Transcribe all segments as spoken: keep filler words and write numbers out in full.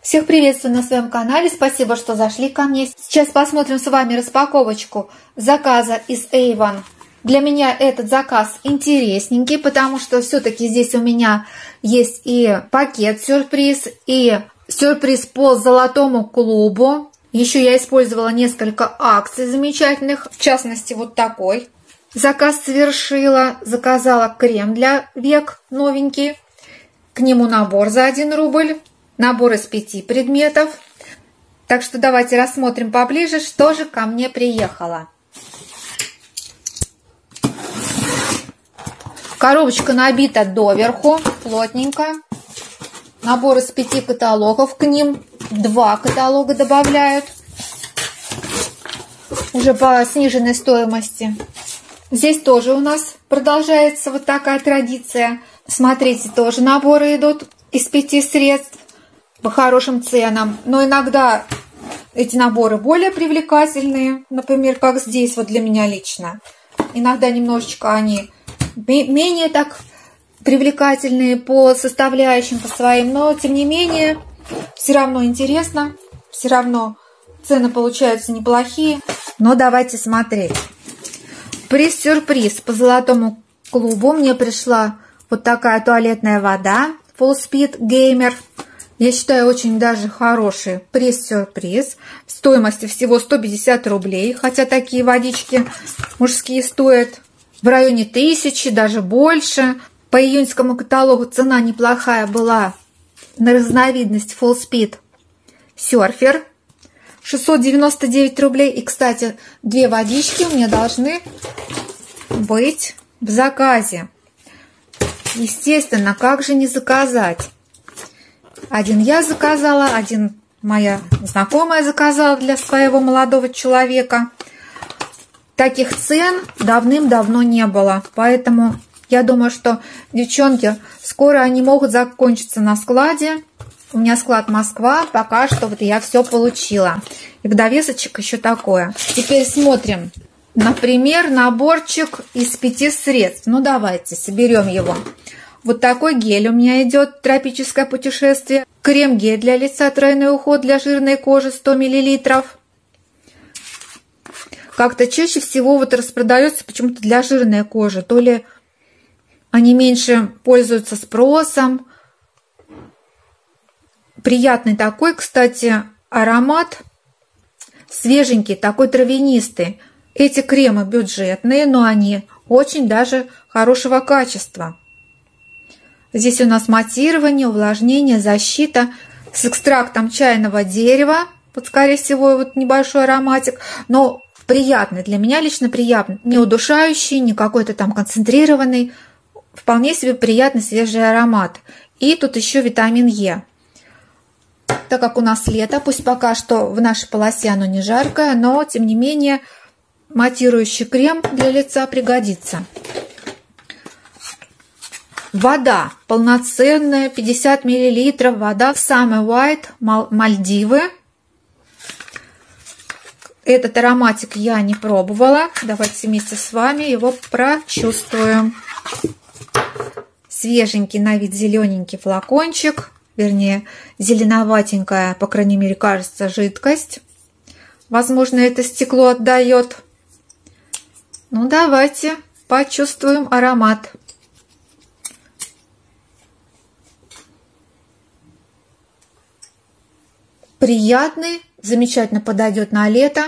Всех приветствую на своем канале, спасибо, что зашли ко мне. Сейчас посмотрим с вами распаковочку заказа из Avon. Для меня этот заказ интересненький, потому что все-таки здесь у меня есть и пакет-сюрприз, и сюрприз по золотому клубу. Еще я использовала несколько акций замечательных, в частности вот такой. Заказ совершила, заказала крем для век новенький, к нему набор за один рубль. Набор из пяти предметов. Так что давайте рассмотрим поближе, что же ко мне приехало. Коробочка набита доверху, плотненько. Набор из пяти каталогов, к ним два каталога добавляют. Уже по сниженной стоимости. Здесь тоже у нас продолжается вот такая традиция. Смотрите, тоже наборы идут из пяти средств по хорошим ценам, но иногда эти наборы более привлекательные, например, как здесь вот для меня лично. Иногда немножечко они менее так привлекательные по составляющим, по своим, но тем не менее все равно интересно, все равно цены получаются неплохие. Но давайте смотреть. Приз-сюрприз по золотому клубу мне пришла вот такая туалетная вода Full Speed Gamer. Я считаю, очень даже хороший приз-сюрприз. В стоимости всего сто пятьдесят рублей. Хотя такие водички мужские стоят в районе тысячи, даже больше. По июньскому каталогу цена неплохая была на разновидность Full Speed Surfer. шестьсот девяносто девять рублей. И, кстати, две водички у меня должны быть в заказе. Естественно, как же не заказать? Один я заказала, один моя знакомая заказала для своего молодого человека. Таких цен давным-давно не было. Поэтому я думаю, что, девчонки, скоро они могут закончиться на складе. У меня склад Москва. Пока что вот я все получила. И в довесочек еще такое. Теперь смотрим. Например, наборчик из пяти средств. Ну, давайте соберем его. Вот такой гель у меня идет, тропическое путешествие. Крем-гель для лица, тройной уход для жирной кожи, сто миллилитров. Как-то чаще всего вот распродается почему-то для жирной кожи. То ли они меньше пользуются спросом. Приятный такой, кстати, аромат. Свеженький, такой травянистый. Эти кремы бюджетные, но они очень даже хорошего качества. Здесь у нас матирование, увлажнение, защита с экстрактом чайного дерева. Вот, скорее всего, вот небольшой ароматик, но приятный. Для меня лично приятный. Не удушающий, не какой-то там концентрированный. Вполне себе приятный свежий аромат. И тут еще витамин Е. Так как у нас лето, пусть пока что в нашей полосе оно не жаркое, но тем не менее матирующий крем для лица пригодится. Вода полноценная, пятьдесят миллилитров, вода Summer White, Мальдивы. Этот ароматик я не пробовала. Давайте вместе с вами его прочувствуем. Свеженький на вид зелененький флакончик, вернее зеленоватенькая, по крайней мере кажется, жидкость. Возможно, это стекло отдает. Ну давайте почувствуем аромат. Приятный, замечательно подойдет на лето.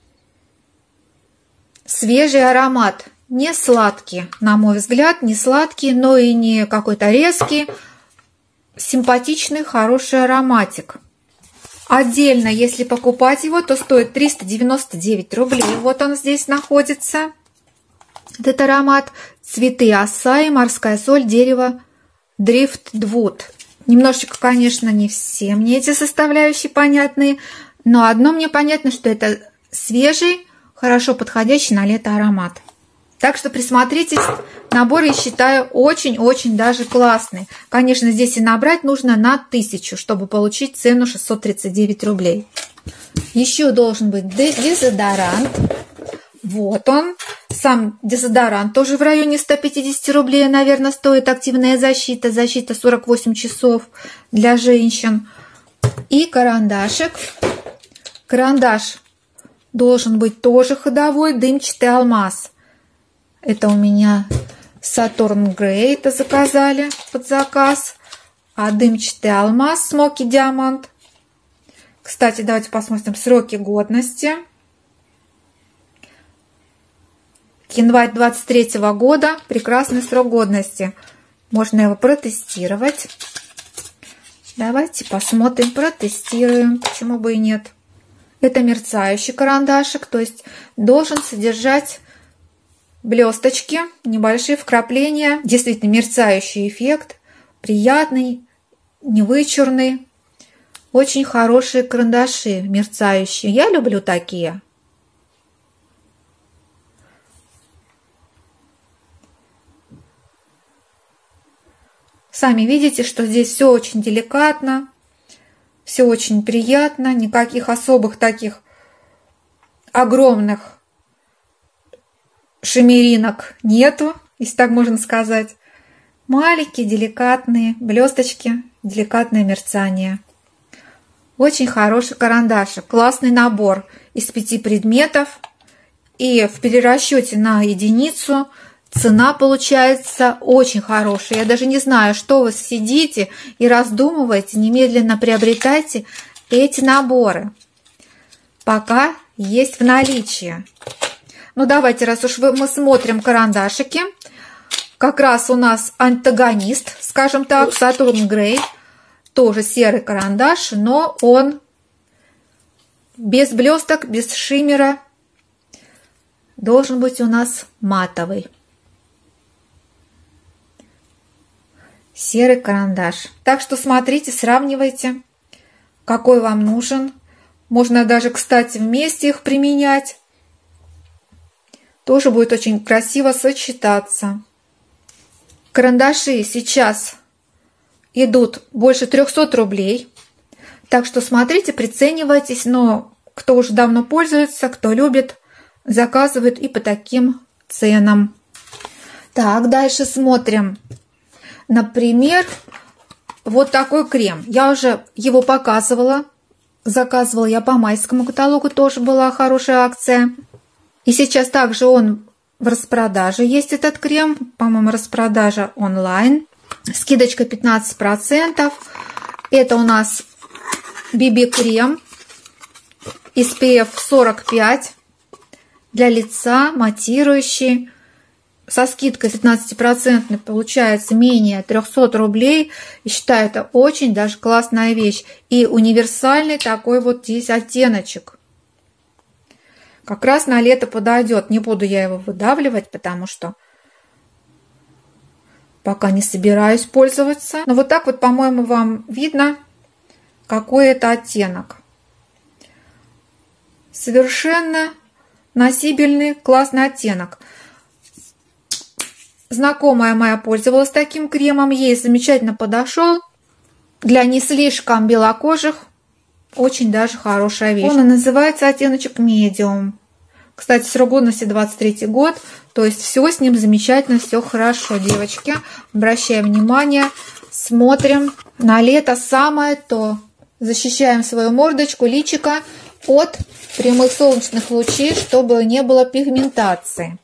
Свежий аромат, не сладкий, на мой взгляд, не сладкий, но и не какой-то резкий. Симпатичный, хороший ароматик. Отдельно, если покупать его, то стоит триста девяносто девять рублей. Вот он здесь находится. Этот аромат. Цветы асаи, морская соль, дерево, дрифтвуд. Немножечко, конечно, не все мне эти составляющие понятны, но одно мне понятно, что это свежий, хорошо подходящий на лето аромат. Так что присмотритесь, набор, я считаю, очень-очень даже классный. Конечно, здесь и набрать нужно на тысячу, чтобы получить цену шестьсот тридцать девять рублей. Еще должен быть дезодорант. Вот он. Сам дезодорант тоже в районе ста пятидесяти рублей, наверное, стоит. Активная защита. Защита сорок восемь часов для женщин. И карандашик. Карандаш должен быть тоже ходовой, дымчатый алмаз. Это у меня Saturn Grey, это заказали под заказ. А дымчатый алмаз Smoky Diamond. Кстати, давайте посмотрим сроки годности. Январь двадцать третьего года. Прекрасный срок годности. Можно его протестировать. Давайте посмотрим, протестируем. Почему бы и нет. Это мерцающий карандашик. То есть должен содержать блесточки, небольшие вкрапления. Действительно мерцающий эффект. Приятный, невычурный. Очень хорошие карандаши мерцающие. Я люблю такие. Сами видите, что здесь все очень деликатно, все очень приятно, никаких особых таких огромных шимеринок нету, если так можно сказать. Маленькие, деликатные блесточки, деликатное мерцание. Очень хороший карандашик, классный набор из пяти предметов. И в перерасчете на единицу цена получается очень хорошая. Я даже не знаю, что вы сидите и раздумываете, немедленно приобретайте эти наборы, пока есть в наличии. Ну давайте, раз уж мы смотрим карандашики, как раз у нас антагонист, скажем так, Saturn Grey. Тоже серый карандаш, но он без блесток, без шиммера. Должен быть у нас матовый. Серый карандаш. Так что смотрите, сравнивайте, какой вам нужен. Можно даже, кстати, вместе их применять. Тоже будет очень красиво сочетаться. Карандаши сейчас идут больше трёхсот рублей. Так что смотрите, приценивайтесь. Но кто уже давно пользуется, кто любит, заказывает и по таким ценам. Так, дальше смотрим. Например, вот такой крем. Я уже его показывала. Заказывала я по майскому каталогу. Тоже была хорошая акция. И сейчас также он в распродаже. Есть этот крем. По-моему, распродажа онлайн. Скидочка пятнадцать процентов. Это у нас би би-крем эс пи эф сорок пять для лица, матирующий. Со скидкой пятнадцать процентов получается менее трёхсот рублей. И считаю, это очень даже классная вещь. И универсальный такой вот здесь оттеночек. Как раз на лето подойдет. Не буду я его выдавливать, потому что пока не собираюсь пользоваться. Но вот так вот, по-моему, вам видно, какой это оттенок. Совершенно носибельный, классный оттенок. Знакомая моя пользовалась таким кремом. Ей замечательно подошел. Для не слишком белокожих очень даже хорошая вещь. Он и называется оттеночек Medium. Кстати, срок годности двадцать третий год. То есть все с ним замечательно, все хорошо, девочки. Обращаем внимание, смотрим. На лето самое то. Защищаем свою мордочку, личико от прямых солнечных лучей, чтобы не было пигментации.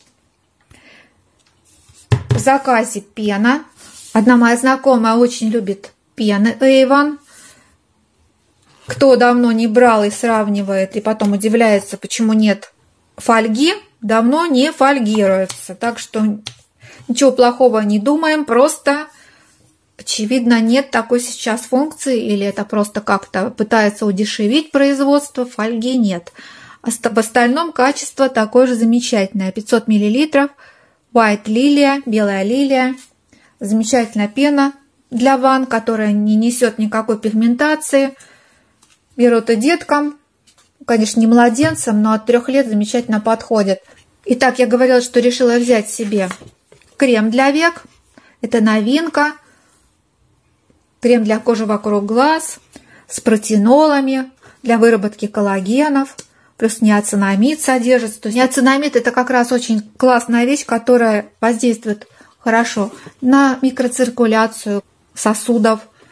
В заказе пена. Одна моя знакомая очень любит пены Avon. Кто давно не брал и сравнивает, и потом удивляется, почему нет фольги, давно не фольгируется. Так что ничего плохого не думаем, просто, очевидно, нет такой сейчас функции, или это просто как-то пытается удешевить производство, фольги нет. А в остальном качество такое же замечательное. пятьсот миллилитров, White Lily, белая лилия. Замечательная пена для ванн, которая не несет никакой пигментации. Берут и деткам, конечно, не младенцам, но от трех лет замечательно подходит. Итак, я говорила, что решила взять себе крем для век. Это новинка. Крем для кожи вокруг глаз с протинолами для выработки коллагенов. Плюс неоцинамид содержится. То есть неоцинамид — это как раз очень классная вещь, которая воздействует хорошо на микроциркуляцию сосудов,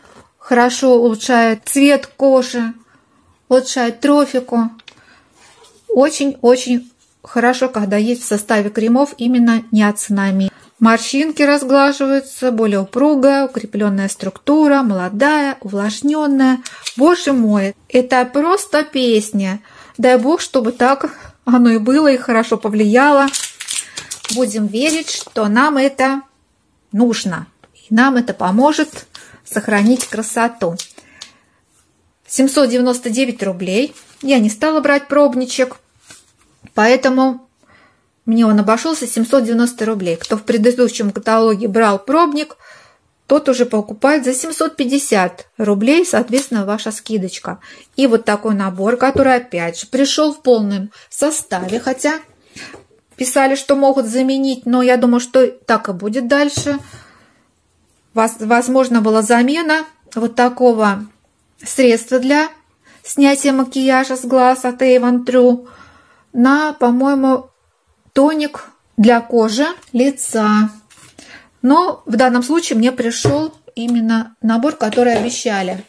хорошо улучшает цвет кожи, улучшает трофику. Очень-очень хорошо, когда есть в составе кремов именно ниацинамид. Морщинки разглаживаются, более упругая, укрепленная структура, молодая, увлажненная. Боже мой, это просто песня. Дай бог, чтобы так оно и было, и хорошо повлияло. Будем верить, что нам это нужно. И нам это поможет сохранить красоту. семьсот девяносто девять рублей. Я не стала брать пробничек, поэтому мне он обошелся семьсот девяносто рублей. Кто в предыдущем каталоге брал пробник, тот уже покупает за семьсот пятьдесят рублей, соответственно, ваша скидочка. И вот такой набор, который опять же пришел в полном составе, хотя писали, что могут заменить, но я думаю, что так и будет дальше. Возможно, была замена вот такого средства для снятия макияжа с глаз от Avon True на, по-моему, тоник для кожи лица. Но в данном случае мне пришел именно набор, который обещали.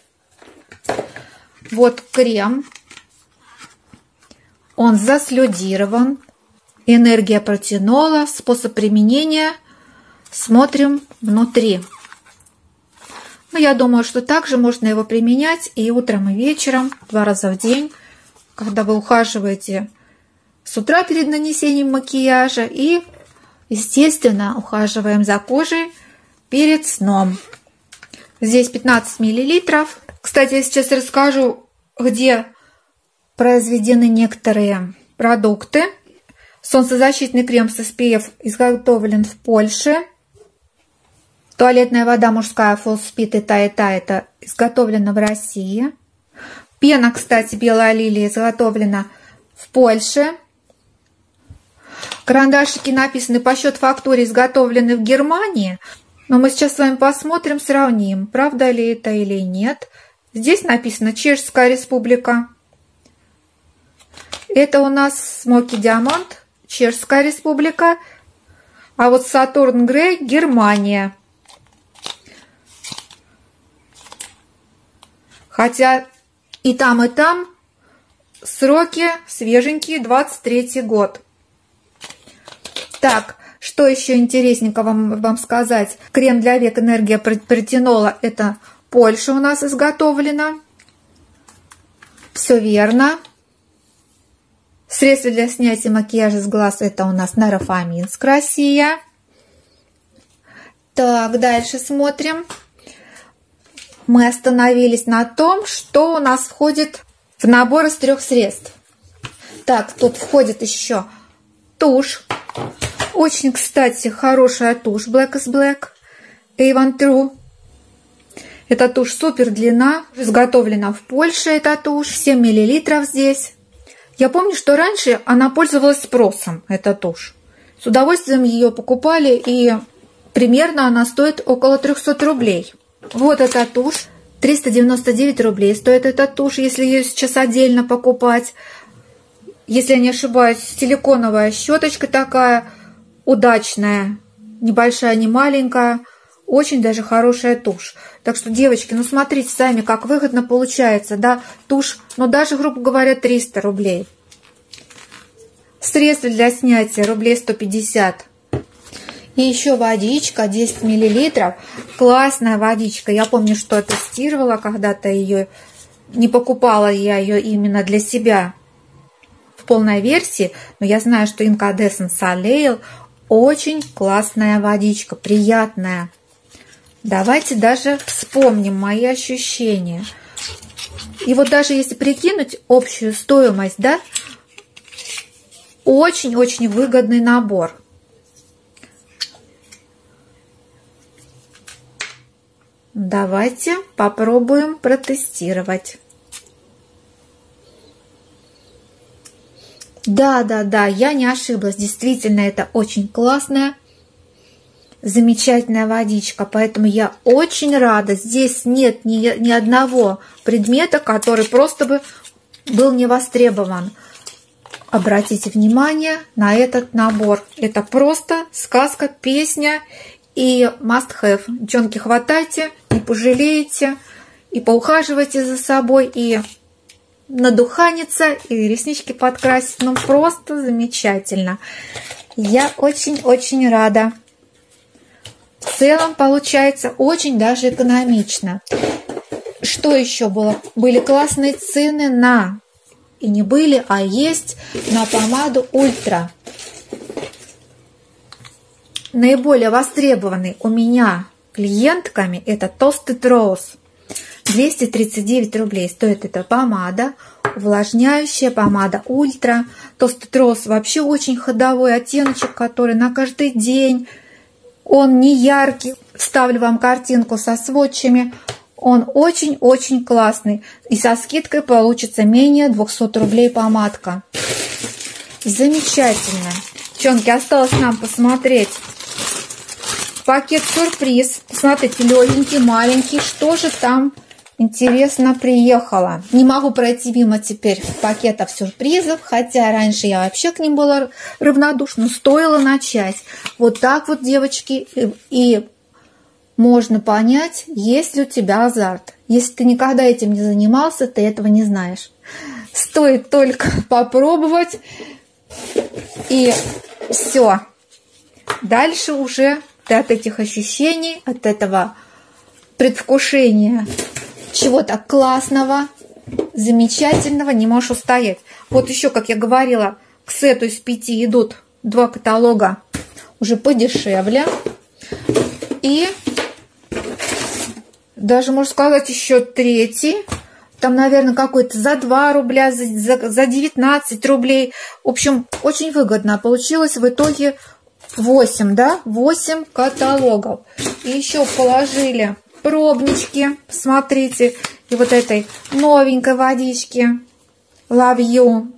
Вот крем. Он заслюдирован. Энергия протинола. Способ применения. Смотрим внутри. Ну, я думаю, что также можно его применять и утром, и вечером, два раза в день, когда вы ухаживаете с утра перед нанесением макияжа и, естественно, ухаживаем за кожей перед сном. Здесь пятнадцать миллилитров. Кстати, я сейчас расскажу, где произведены некоторые продукты. Солнцезащитный крем с эс пи эф изготовлен в Польше. Туалетная вода мужская Full Speed и та, и та это изготовлено в России. Пена, кстати, белая лилия изготовлена в Польше. Карандашики написаны по счет-фактуре, изготовлены в Германии. Но мы сейчас с вами посмотрим, сравним, правда ли это или нет. Здесь написано Чешская Республика. Это у нас Smoky Diamond, Чешская Республика. А вот Saturn Grey, Германия. Хотя и там, и там сроки свеженькие, двадцать третий год. Так, что еще интересненького вам, вам сказать? Крем для век энергия протинола. Это Польша у нас изготовлена. Все верно. Средство для снятия макияжа с глаз. Это у нас Нарофаминск, Россия. Так, дальше смотрим. Мы остановились на том, что у нас входит в набор из трех средств. Так, тут входит еще тушь. Очень, кстати, хорошая тушь Black is Black Avon True. Эта тушь супер длина, изготовлена в Польше эта тушь, семь миллилитров здесь. Я помню, что раньше она пользовалась спросом, эта тушь. С удовольствием ее покупали, и примерно она стоит около трёхсот рублей. Вот эта тушь, триста девяносто девять рублей стоит эта тушь, если ее сейчас отдельно покупать. Если я не ошибаюсь, силиконовая щеточка такая, удачная, небольшая, не маленькая, очень даже хорошая тушь. Так что, девочки, ну смотрите сами, как выгодно получается, да, тушь, ну даже, грубо говоря, триста рублей. Средства для снятия рублей сто пятьдесят. И еще водичка, десять миллилитров. Классная водичка. Я помню, что тестировала когда-то ее. Не покупала я ее именно для себя в полной версии. Но я знаю, что Incandescent Soleil очень классная водичка. Приятная. Давайте даже вспомним мои ощущения. И вот даже если прикинуть общую стоимость, да, очень-очень выгодный набор. Давайте попробуем протестировать. Да, да, да, я не ошиблась. Действительно, это очень классная, замечательная водичка. Поэтому я очень рада. Здесь нет ни, ни одного предмета, который просто бы был не востребован. Обратите внимание на этот набор. Это просто сказка, песня и must have. Девчонки, хватайте, не пожалеете. и поухаживайте за собой, и надуханиться, и реснички подкрасить. Ну, просто замечательно. Я очень-очень рада. В целом получается очень даже экономично. Что еще было? Были классные цены на... И не были, а есть на помаду Ультра. Наиболее востребованный у меня клиентками это Toasted Rose. двести тридцать девять рублей стоит эта помада. Увлажняющая помада Ультра. Toasted Rose вообще очень ходовой оттеночек, который на каждый день. Он не яркий. Вставлю вам картинку со сводчами. Он очень-очень классный. И со скидкой получится менее двухсот рублей помадка. Замечательно. Девчонки, осталось нам посмотреть пакет сюрприз. Смотрите, легенький, маленький. Что же там интересно приехало? Не могу пройти мимо теперь пакетов сюрпризов. Хотя раньше я вообще к ним была равнодушна. Стоило начать. Вот так вот, девочки. И... и можно понять, есть ли у тебя азарт. Если ты никогда этим не занимался, ты этого не знаешь. Стоит только попробовать, и все. Дальше уже ты от этих ощущений, от этого предвкушения чего-то классного, замечательного не можешь устоять. Вот еще, как я говорила, к сету из пяти идут два каталога уже подешевле. И даже, можно сказать, еще третий. Там, наверное, какой-то за два рубля, за, за, за девятнадцать рублей. В общем, очень выгодно. Получилось в итоге восемь, да? восемь каталогов. И еще положили пробнички. Смотрите. И вот этой новенькой водички Love You.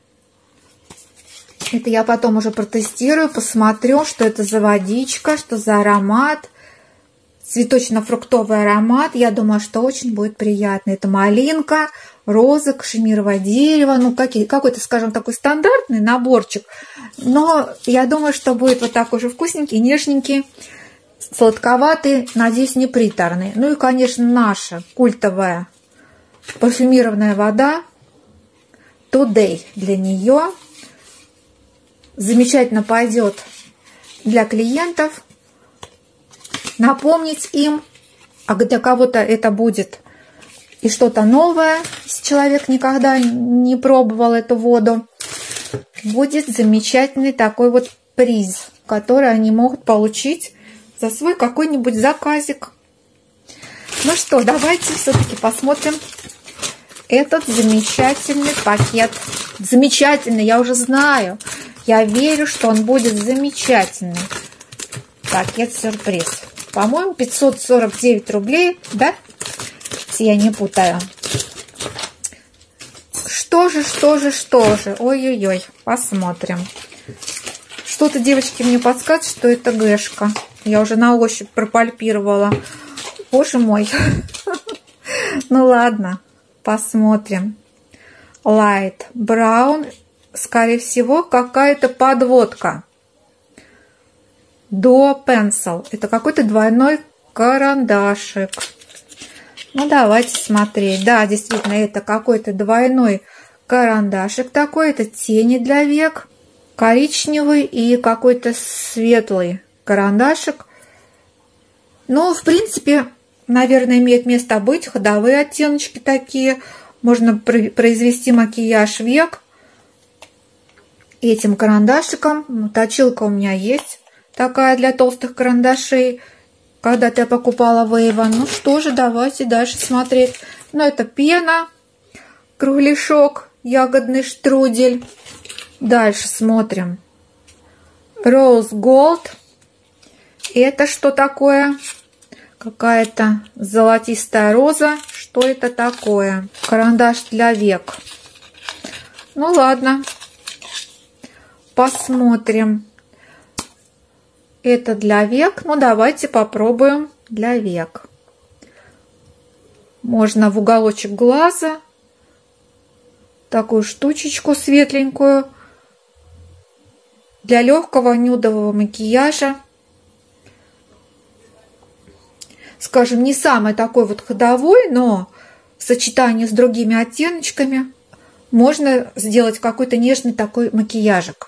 Это я потом уже протестирую, посмотрю, что это за водичка, что за аромат. Цветочно-фруктовый аромат. Я думаю, что очень будет приятно. Это малинка, роза, кашемировое дерево. Ну, какой-то, скажем, такой стандартный наборчик. Но я думаю, что будет вот такой же вкусненький, нежненький, сладковатый, надеюсь, не приторный. Ну и, конечно, наша культовая парфюмированная вода Today. Для нее замечательно пойдет для клиентов. Напомнить им, а для кого-то это будет и что-то новое, если человек никогда не пробовал эту воду, будет замечательный такой вот приз, который они могут получить за свой какой-нибудь заказик. Ну что, давайте все-таки посмотрим этот замечательный пакет. Замечательный, я уже знаю. Я верю, что он будет замечательный. Пакет-сюрприз. По-моему, пятьсот сорок девять рублей, да? Если я не путаю. Что же, что же, что же? Ой-ой-ой, посмотрим. Что-то, девочки, мне подсказывает, что это гэшка. Я уже на ощупь пропальпировала. Боже мой. Ну ладно, посмотрим. Light Brown. Скорее всего, какая-то подводка. Duo Pencil. Это какой-то двойной карандашик. Ну, давайте смотреть. Да, действительно, это какой-то двойной карандашик такой. Это тени для век. Коричневый и какой-то светлый карандашик. Ну, в принципе, наверное, имеет место быть. Ходовые оттеночки такие. Можно произвести макияж век этим карандашиком. Точилка у меня есть. Такая для толстых карандашей. Когда-то я покупала Вейва. Ну что же, давайте дальше смотреть. Ну, это пена, кругляшок, ягодный штрудель. Дальше смотрим. Rose Gold. Это что такое? Какая-то золотистая роза. Что это такое? Карандаш для век. Ну, ладно. Посмотрим. Это для век. Ну, давайте попробуем для век. Можно в уголочек глаза такую штучечку светленькую. Для легкого нюдового макияжа. Скажем, не самый такой вот ходовой, но в сочетании с другими оттеночками можно сделать какой-то нежный такой макияжик.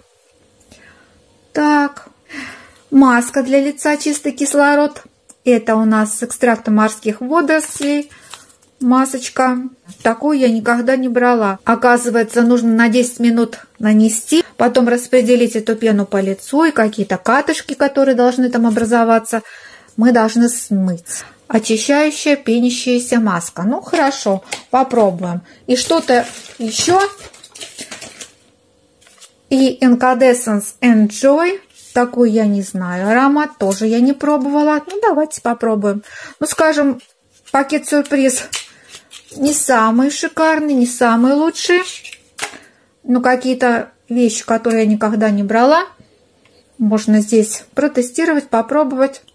Так, маска для лица «Чистый кислород». Это у нас с экстрактом морских водорослей. Масочка. Такую я никогда не брала. Оказывается, нужно на десять минут нанести, потом распределить эту пену по лицу, и какие-то катышки, которые должны там образоваться, мы должны смыть. Очищающая пенящаяся маска. Ну, хорошо, попробуем. И что-то еще. И Incandescence Enjoy. Такой я не знаю. Аромат тоже я не пробовала. Ну, давайте попробуем. Ну, скажем, пакет-сюрприз не самый шикарный, не самый лучший. Но какие-то вещи, которые я никогда не брала, можно здесь протестировать, попробовать.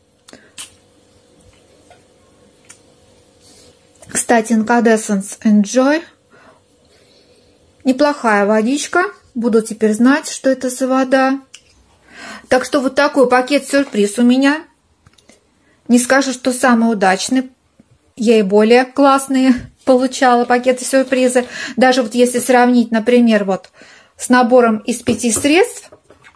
Кстати, Incandescence Enjoy. Неплохая водичка. Буду теперь знать, что это за вода. Так что вот такой пакет-сюрприз у меня. Не скажу, что самый удачный. Я и более классные получала пакеты-сюрпризы. Даже вот если сравнить, например, вот с набором из пяти средств,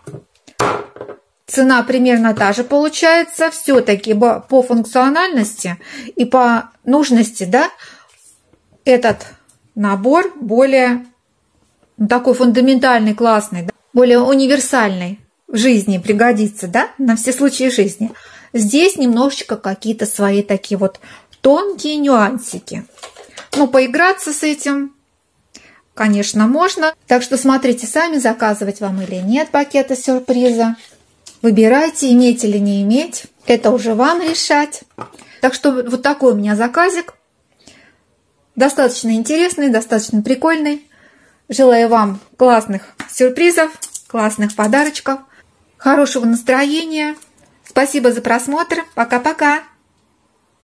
цена примерно та же получается. Все-таки по функциональности и по нужности, да, этот набор более такой фундаментальный, классный, да, более универсальный в жизни, пригодится, да, на все случаи жизни. Здесь немножечко какие-то свои такие вот тонкие нюансики. Ну, поиграться с этим, конечно, можно. Так что смотрите сами, заказывать вам или нет пакета сюрприза. Выбирайте, иметь или не иметь. Это уже вам решать. Так что вот такой у меня заказик. Достаточно интересный, достаточно прикольный. Желаю вам классных сюрпризов, классных подарочков, хорошего настроения. Спасибо за просмотр. Пока-пока.